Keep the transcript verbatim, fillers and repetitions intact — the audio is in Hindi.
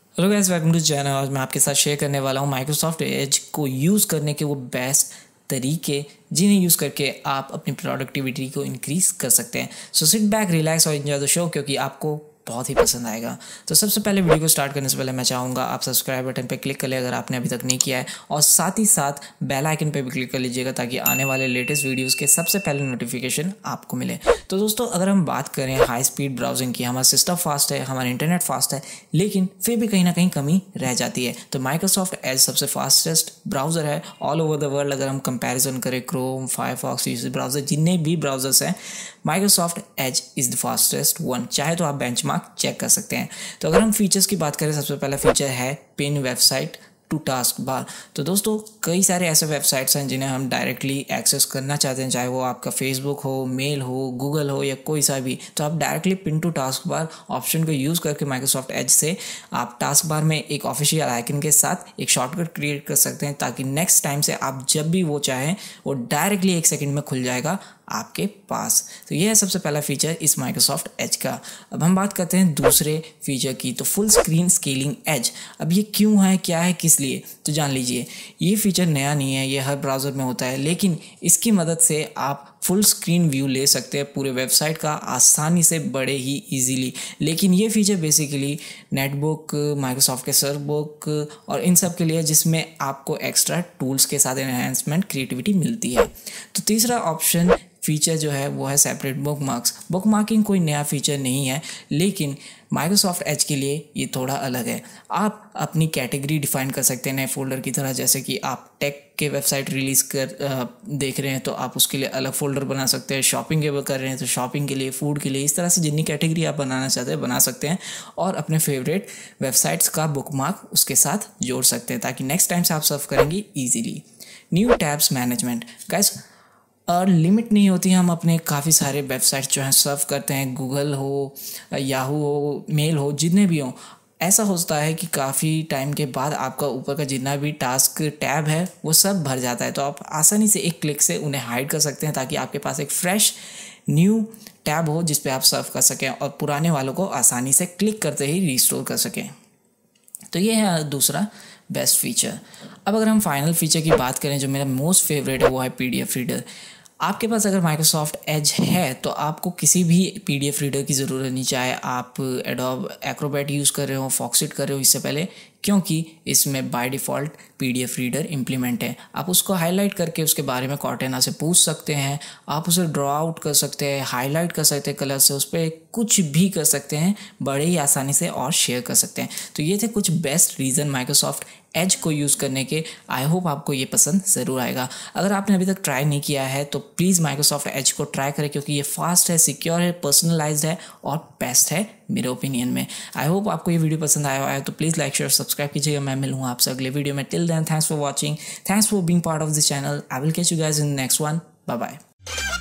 Hello guys, welcome to channel. आज मैं आपके साथ शेयर करने वाला हूँ माइक्रोसॉफ्ट एज को यूज़ करने के वो बेस्ट तरीके जिन्हें यूज़ करके आप अपनी प्रोडक्टिविटी को इंक्रीज़ कर सकते हैं। सो सिट बैक, रिलैक्स और एंजॉय द शो, क्योंकि आपको बहुत ही पसंद आएगा। तो सबसे पहले वीडियो को स्टार्ट करने से पहले मैं चाहूँगा आप सब्सक्राइब बटन पर क्लिक कर ले अगर आपने अभी तक नहीं किया है, और साथ ही साथ बेल आइकन पर भी क्लिक कर लीजिएगा ताकि आने वाले लेटेस्ट वीडियोस के सबसे पहले नोटिफिकेशन आपको मिले। तो दोस्तों, अगर हम बात करें हाई स्पीड ब्राउजिंग की, हमारा सिस्टम फास्ट है, हमारा इंटरनेट फास्ट है, लेकिन फिर भी कहीं ना कहीं कमी रह जाती है। तो माइक्रोसॉफ्ट एज सबसे फास्टेस्ट ब्राउज़र है ऑल ओवर द वर्ल्ड। अगर हम कंपैरिजन करें क्रोम, फायरफॉक्स, ब्राउज़र, जितने भी ब्राउज़र्स हैं, Microsoft Edge is the fastest one. चाहे तो आप बेंचमार्क चेक कर सकते हैं। तो अगर हम फीचर्स की बात करें, सबसे पहला फीचर है pin website to taskbar. तो दोस्तों, कई सारे ऐसे वेबसाइट्स हैं जिन्हें हम डायरेक्टली एक्सेस करना चाहते हैं, चाहे वो आपका फेसबुक हो, मेल हो, गूगल हो या कोई सा भी। तो आप directly pin to taskbar option को यूज़ करके माइक्रोसॉफ्ट एज से आप टास्क बार में एक ऑफिशियल आइकन के साथ एक शॉर्टकट क्रिएट कर सकते हैं, ताकि नेक्स्ट टाइम से आप जब भी वो चाहें वो डायरेक्टली एक सेकेंड में खुल जाएगा आपके पास। तो यह है सबसे पहला फीचर इस माइक्रोसॉफ्ट एज का। अब हम बात करते हैं दूसरे फीचर की, तो फुल स्क्रीन स्केलिंग एज। अब ये क्यों है, क्या है, किस लिए, तो जान लीजिए। ये फीचर नया नहीं है, ये हर ब्राउज़र में होता है, लेकिन इसकी मदद से आप फुल स्क्रीन व्यू ले सकते हैं पूरे वेबसाइट का आसानी से, बड़े ही इजीली। लेकिन ये फीचर बेसिकली नेटबुक, माइक्रोसॉफ्ट के सर्वबुक और इन सब के लिए, जिसमें आपको एक्स्ट्रा टूल्स के साथ एनहांसमेंट, क्रिएटिविटी मिलती है। तो तीसरा ऑप्शन फीचर जो है वो है सेपरेट बुकमार्क्स। बुकमार्किंग कोई नया फीचर नहीं है, लेकिन माइक्रोसॉफ्ट एज के लिए ये थोड़ा अलग है। आप अपनी कैटेगरी डिफाइन कर सकते हैं नए फोल्डर की तरह। जैसे कि आप टेक के वेबसाइट रिलीज़ कर आ, देख रहे हैं तो आप उसके लिए अलग फोल्डर बना सकते हैं। शॉपिंग के कर रहे हैं तो शॉपिंग के लिए, फूड के लिए, इस तरह से जितनी कैटेगरी आप बनाना चाहते हैं बना सकते हैं, और अपने फेवरेट वेबसाइट्स का बुकमार्क उसके साथ जोड़ सकते हैं, ताकि नेक्स्ट टाइम से आप सर्व करेंगे easily. New tabs management. Guys, और लिमिट नहीं होती, हम अपने काफ़ी सारे वेबसाइट्स जो हैं सर्व करते हैं, गूगल हो, याहू हो, मेल हो, जितने भी हों। ऐसा होता है कि काफ़ी टाइम के बाद आपका ऊपर का जितना भी टास्क टैब है वो सब भर जाता है। तो आप आसानी से एक क्लिक से उन्हें हाइड कर सकते हैं, ताकि आपके पास एक फ्रेश न्यू टैब हो जिस पे आप सर्व कर सकें, और पुराने वालों को आसानी से क्लिक करते ही रिस्टोर कर सकें। तो ये है दूसरा बेस्ट फीचर। अब अगर हम फाइनल फीचर की बात करें, जो मेरा मोस्ट फेवरेट है, वो है पीडीएफ रीडर। आपके पास अगर माइक्रोसॉफ्ट एज है तो आपको किसी भी पीडीएफ रीडर की ज़रूरत नहीं, चाहे आप एडोब एक्रोबैट यूज़ कर रहे हो, फॉक्सिट कर रहे हो इससे पहले, क्योंकि इसमें by default PDF reader implement है। आप उसको हाईलाइट करके उसके बारे में कॉर्टेना से पूछ सकते हैं, आप उसे ड्रॉ आउट कर सकते हैं, हाईलाइट कर सकते हैं कलर से, उस पर कुछ भी कर सकते हैं बड़े ही आसानी से, और शेयर कर सकते हैं। तो ये थे कुछ बेस्ट रीज़न माइक्रोसॉफ्ट एज को यूज़ करने के। आई होप आपको ये पसंद ज़रूर आएगा। अगर आपने अभी तक ट्राई नहीं किया है तो प्लीज़ माइक्रोसॉफ्ट एज को ट्राई करें, क्योंकि ये फास्ट है, सिक्योर है, पर्सनलाइज्ड है और बेस्ट है मेरे ओपिनियन में। आई होप आपको ये वीडियो पसंद आया है, तो प्लीज़ लाइक, शेयर, सब्सक्राइब कीजिएगा। मैं मिलूंगा आपसे अगले वीडियो में। Till then, thanks for watching, thanks for being part of this channel. I will catch you guys in next one. Bye bye.